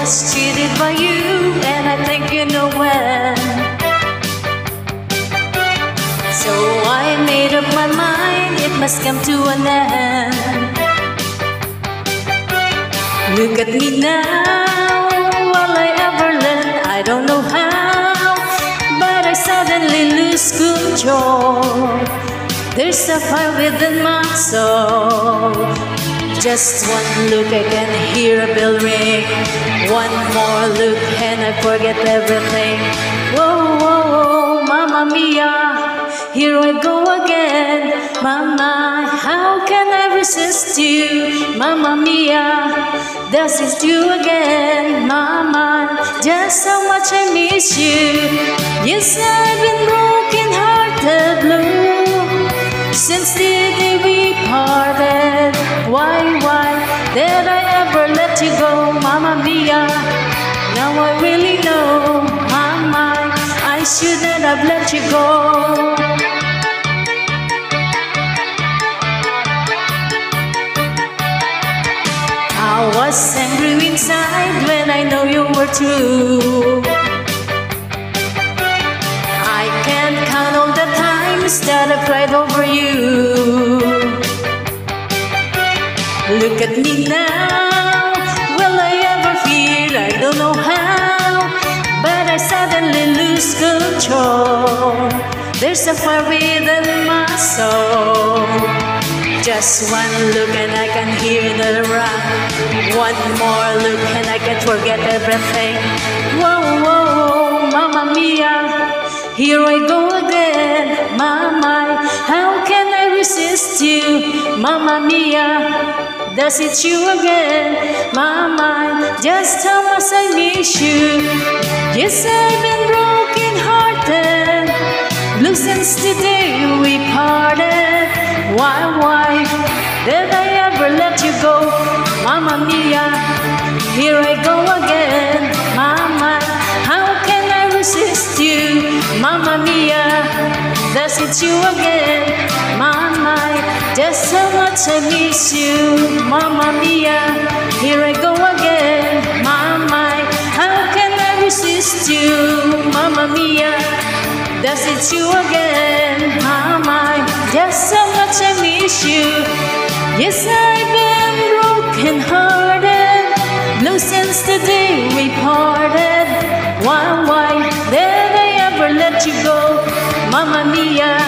was cheated by you, and I think you know when. So I made up my mind, it must come to an end. Look at me now, will I ever learn? I don't know how, but I suddenly lose control. There's a fire within my soul. Just one look, I can hear a bell ring. One more look and I forget everything. Whoa, whoa, whoa, Mamma Mia, here I go again. Mama, how can I resist you? Mamma Mia, does it you again? Mama, just how much I miss you. Yes, I've been broken hearted blue since the day we parted. Why did I ever let you go, Mamma Mia? Now I really know, Mama, I shouldn't have let you go. I was angry inside when I know you were true. I can't count all the times that I cried over you. Look at me now, will I ever feel? I don't know how, but I suddenly lose control. There's a fire within my soul. Just one look and I can hear the run. One more look and I can forget everything. Whoa, whoa, whoa, Mamma Mia, here I go again. Mama, how can I resist you? Mamma Mia, does it you again? Mama, just how much I miss you. Yes, I've been broken hearted blue since the day we parted. Why did I ever let you go? Mamma Mia, here I go again. Mama, how can I resist you? Mamma Mia, does it you again? Mama, just how much I miss you. Mamma Mia, here I go again. Mama, how can I resist you? Mamma Mia, does it you again? Mama, just how much I miss you. Yes, I've been broken hearted blue since the day we parted. Why did I ever let you go? Mamma Mia,